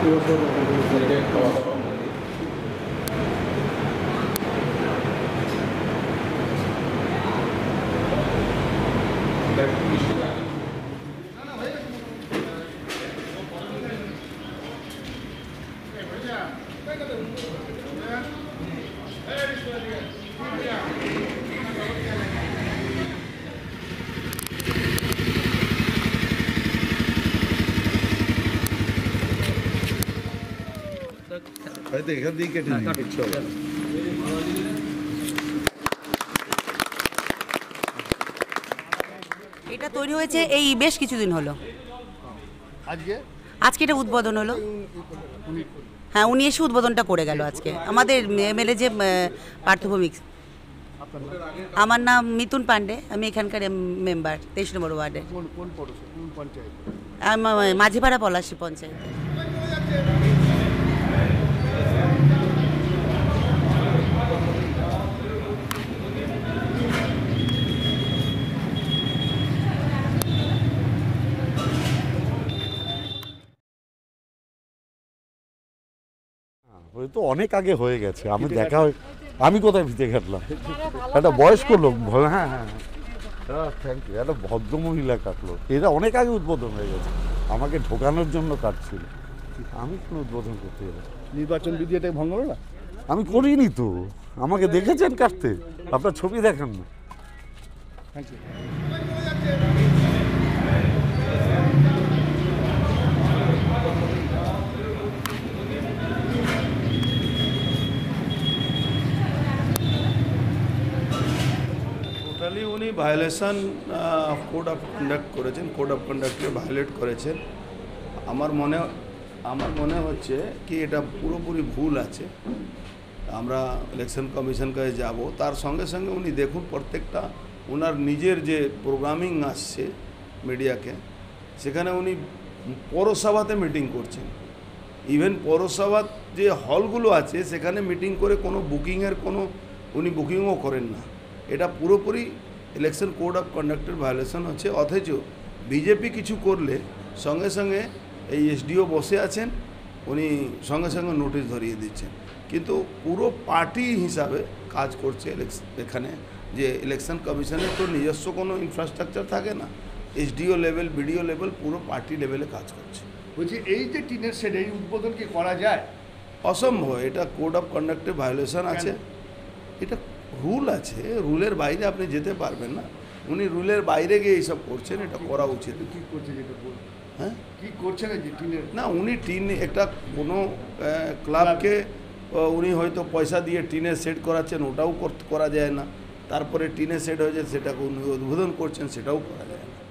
এখান দিয়ে কেটে এটা তৈরি হয়েছে এই বেশ কিছুদিন হলো। আজকে এটা উদ্বোধন হলো। হ্যাঁ, উনি এসে উদ্বোধনটা করে গেল আজকে। আমাদের এমএলএ যে পার্থভূমিক, আমার নাম মিতুন পান্ডে, আমি এখানকার মেম্বার 23 নম্বর ওয়ার্ডে, মাঝিপাড়া পলাশী পঞ্চায়েত। তো অনেক আগে হয়ে গেছে, আমি দেখা হয়। আমি কোথায় ভিতে কাটলাম? একটা বয়স্ক লোক। হ্যাঁ হ্যাঁ হ্যাঁ, থ্যাংক ইউ। একটা ভদ্রমহিলা কাটলো। এটা অনেক আগে উদ্বোধন হয়ে গেছে, আমাকে ঢোকানোর জন্য কাটছিল। আমি কোনো উদ্বোধন করতে যাবো? নির্বাচন বিধি এটা ভঙ্গ হলো না? আমি করিনি তো। আমাকে দেখেছেন কাটতে? আপনার ছবি দেখান না। Thank you. টোটালি উনি ভায়োলেশন কোড অফ কন্ডাক্ট করেছেন, কোড অফ কন্ডাক্টকে ভায়োলেট করেছেন। আমার মনে হচ্ছে কি এটা পুরোপুরি ভুল আছে। আমরা ইলেকশন কমিশন কাছে যাব, তার সঙ্গে সঙ্গে উনি দেখুন প্রত্যেকটা ওনার নিজের যে প্রোগ্রামিং আসছে মিডিয়াকে, সেখানে উনি পৌরসভাতে মিটিং করছেন। ইভেন পৌরসভার যে হলগুলো আছে সেখানে মিটিং করে কোনো বুকিংয়ের কোনো উনি বুকিংও করেন না। এটা পুরোপুরি ইলেকশন কোড অফ কন্ডাক্টের ভায়োলেশন হচ্ছে। অথচ বিজেপি কিছু করলে সঙ্গে সঙ্গে এই এসডিও বসে আছেন, উনি সঙ্গে সঙ্গে নোটিশ ধরিয়ে দিচ্ছেন। কিন্তু পুরো পার্টি হিসাবে কাজ করছে এখানে। যে ইলেকশন কমিশনের তো নিজস্ব কোনো ইনফ্রাস্ট্রাকচার থাকে না, এসডিও লেভেল, বিডিও লেভেল, পুরো পার্টি লেভেলে কাজ করছে। বলছি এই যে টিনের শেড, এই উদ্বোধন কি করা যায়? অসম্ভব। এটা কোড অফ কন্ডাক্টের ভায়োলেশন আছে। এটা রুল আছে, রুলের বাইরে আপনি যেতে পারবেন না। উনি রুলের বাইরে গিয়ে এইসব করছেন, এটা করা উচিত। কী করছে যেটা বল? হ্যাঁ, কী করছে না যে টিনের? না, উনি টিন একটা কোনো ক্লাবকে উনি হয়তো পয়সা দিয়ে টিনের সেট করাচ্ছেন, ওটাও করা যায় না। তারপরে টিনের সেট হয়েছে, সেটাকে উনি উদ্বোধন করছেন, সেটাও করা যায় না।